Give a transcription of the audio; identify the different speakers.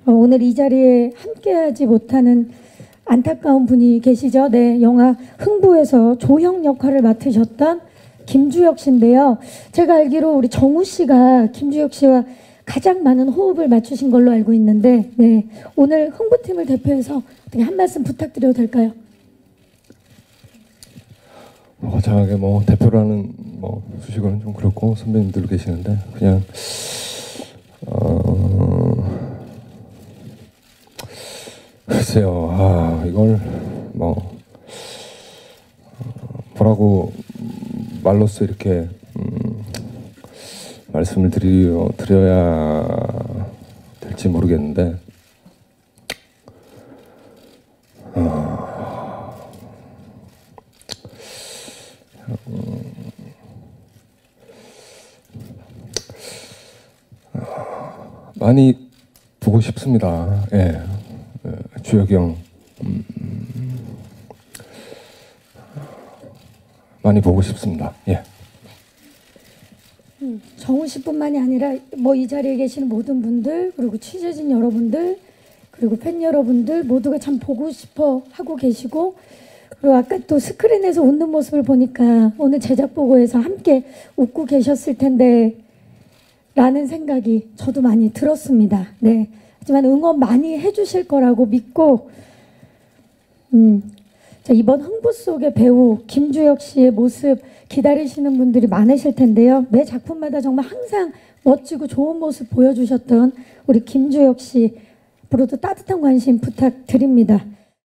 Speaker 1: 오늘 이 자리에 함께하지 못하는 안타까운 분이 계시죠. 네, 영화 흥부에서 조형 역할을 맡으셨던 김주혁 씨인데요. 제가 알기로 우리 정우 씨가 김주혁 씨와 가장 많은 호흡을 맞추신 걸로 알고 있는데, 네, 오늘 흥부팀을 대표해서 어떻게 한 말씀 부탁드려도 될까요?
Speaker 2: 거창하게 뭐 대표라는 뭐 수식어는 좀 그렇고 선배님들 계시는데 그냥 글쎄요. 이걸 뭐 뭐라고 말로써 이렇게 말씀을 드려야 될지 모르겠는데 많이 보고 싶습니다. 예, 주혁이 형 많이 보고 싶습니다. 예.
Speaker 1: 정우 씨뿐만이 아니라 뭐 이 자리에 계시는 모든 분들, 그리고 취재진 여러분들, 그리고 팬 여러분들 모두가 참 보고 싶어 하고 계시고, 그리고 아까 또 스크린에서 웃는 모습을 보니까 오늘 제작 보고에서 함께 웃고 계셨을 텐데 라는 생각이 저도 많이 들었습니다. 네. 하지만 응원 많이 해주실 거라고 믿고, 자, 이번 흥부 속의 배우 김주혁 씨의 모습 기다리시는 분들이 많으실 텐데요. 매 작품마다 정말 항상 멋지고 좋은 모습 보여주셨던 우리 김주혁 씨, 앞으로도 따뜻한 관심 부탁드립니다.